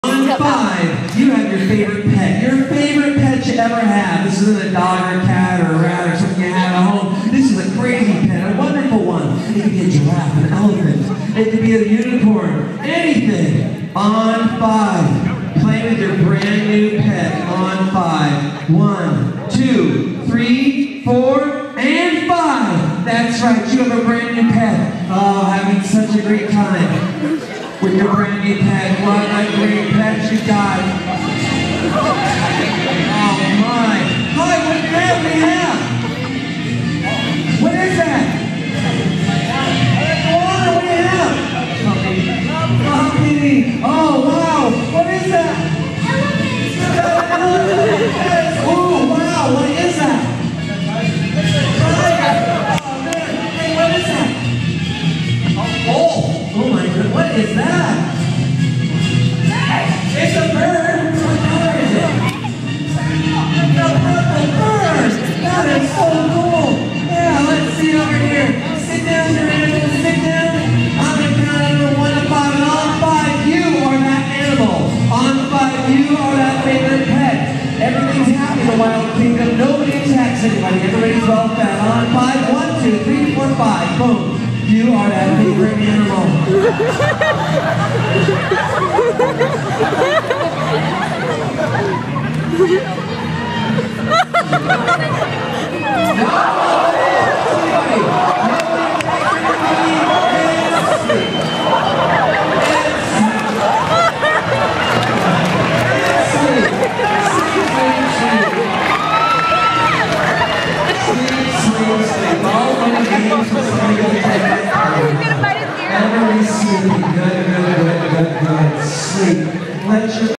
On 5, you have your favorite pet. Your favorite pet you ever had. This isn't a dog or a cat or a rat or something you have at home. This is a crazy pet, a wonderful one. It could be a giraffe, an elephant. It could be a unicorn. Anything. On 5. Play with your brand new pet. On 5. 1, 2, 3, 4, and 5. That's right. You have a brand new pet. Oh, having such a great time with your brand new pet. What a great pet you got. Oh my. Hi, what pet we have? What is that? Water, what do you have? Puppy. Oh wow. What is that? Oh wow, what is that? Oh man. Hey, what is that? Oh my god, what is that? It's a bird! What color is it? A purple bird! That is so cool! Yeah, let's see over here. Sit down, Miranda, sit down. I'm going to count over 1 to 5, and on 5, you are that animal. On 5, you are that favorite pet. Everything's happy in the Wild Kingdom. Nobody attacks anybody. Everybody's well fed. On 5, 1, 2, 3, 4, 5. Boom. You are that favorite animal. Everybody's sleeping. Good. Sleep. Let your